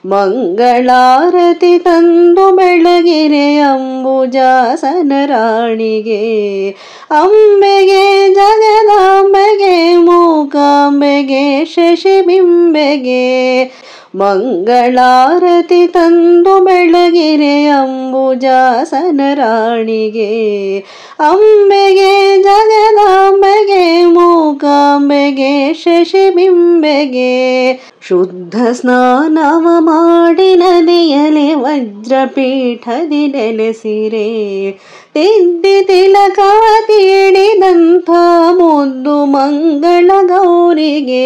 ಮಂಗಳಾರತಿ ತಂದು ಬೆಳಗಿರೆ ಅಂಬುಜಾಸನ ರಾಣಿಗೆ, ಅಂಬೆಗೆ ಜಗದಾಂಬೆಗೆ ಮೂಕಾಂಬೆಗೆ ಶಶಿಬಿಂಬೆಗೆ. ಮಂಗಳಾರತಿ ತಂದು ಬೆಳಗಿರೆ ಅಂಬುಜಾಸನ ರಾಣಿಗೆ, ಅಂಬೆಗೆ ಜಗದಾಂಬೆಗೆ ಮೂಕಾಂಬೆಗೆ ಶಶಿಬಿಂಬೆಗೆ. ಶುದ್ಧ ಸ್ನಾನವ ಮಾಡಿ ನದಿಯಲೆ ವಜ್ರಪೀಠದಿ ನೆಲೆಸಿರೆ, ತಿದ್ದಿ ತಿಲಕವ ತೀಡಿದಂಥ ಮುದ್ದು ಮಂಗಳ ಗೌರಿಗೆ.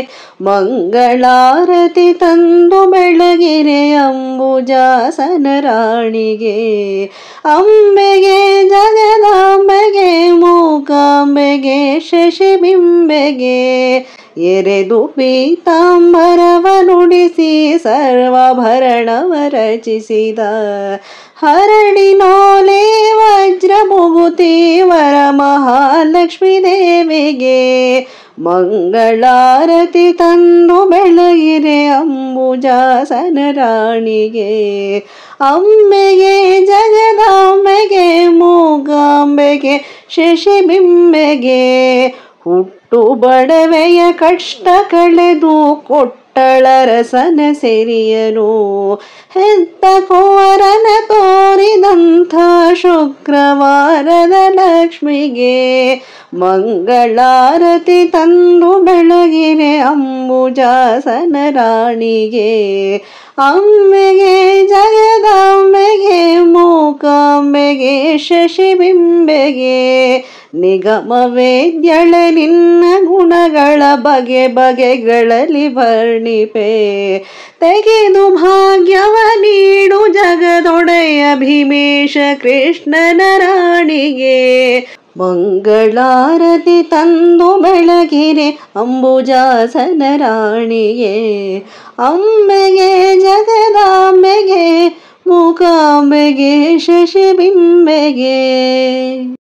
ಮಂಗಳಾರತಿ ತಂದು ಬೆಳಗಿರೆ ಅಂಬುಜಾಸನ ರಾಣಿಗೆ, ಅಂಬೆಗೆ ಜಗದಾಂಬೆಗೆ ಮೂಕಾಂಬೆಗೆ ಶಶಿಬಿಂಬೆಗೆ. ಎರೆದು ಪೀತಾಂಬರವ ನುಡಿಸಿ ಸರ್ವಾಭರಣವ ರಚಿಸಿದ, ಹರಡಿನೋಲೆ ವಜ್ರ ಮುಗುತಿ ವರ ಮಹಾಲಕ್ಷ್ಮೀ ದೇವಿಗೆ. ಮಂಗಳಾರತಿ ತಂದು ಬೆಳಗಿರೆ ಅಂಬುಜಾಸನ ರಾಣಿಗೆ, ಅಂಬೆಗೆ ಜಗದಾಂಬೆಗೆ ಮೂಕಾಂಬೆಗೆ ಶಶಿಬಿಂಬೆಗೆ. ಹುಟ್ಟು ಬಡವೆಯ ಕಷ್ಟ ಕಳೆದು ಕೊಟ್ಟಳರಸನ ಸೆರಿಯನು, ಹೆತ್ತ ಕುವರನ ತೋರಿದಂಥ ಶುಕ್ರವಾರದ ಲಕ್ಷ್ಮಿಗೆ. ಮಂಗಳಾರತಿ ತಂದು ಬೆಳಗಿರೆ ಅಂಬುಜಾಸನ ರಾಣಿಗೆ, ಅಂಬೆಗೆ ಜಗದಾಂಬೆಗೆ ಮೂಕಾಂಬೆಗೆ ಶಶಿಬಿಂಬೆಗೆ. ನಿಗಮ ವೇದ್ಯಳ ನಿನ್ನ ಗುಣಗಳ ಬಗೆ ಬಗೆಗಳಲ್ಲಿ ವರ್ಣಿಪೆ, ತೆಗೆದು ಭಾಗ್ಯವ ನೀಡು ಜಗದೊಡೆಯ ಭೀಮೇಶ ಕೃಷ್ಣನ ರಾಣಿಗೆ. ಮಂಗಳಾರತಿ ತಂದು ಬೆಳಗಿರೆ ಅಂಬುಜಾಸನ ರಾಣಿಗೆ, ಅಂಬೆಗೆ ಜಗದಾಂಬೆಗೆ ಮೂಕಾಂಬೆಗೆ ಶಶಿಬಿಂಬೆಗೆ.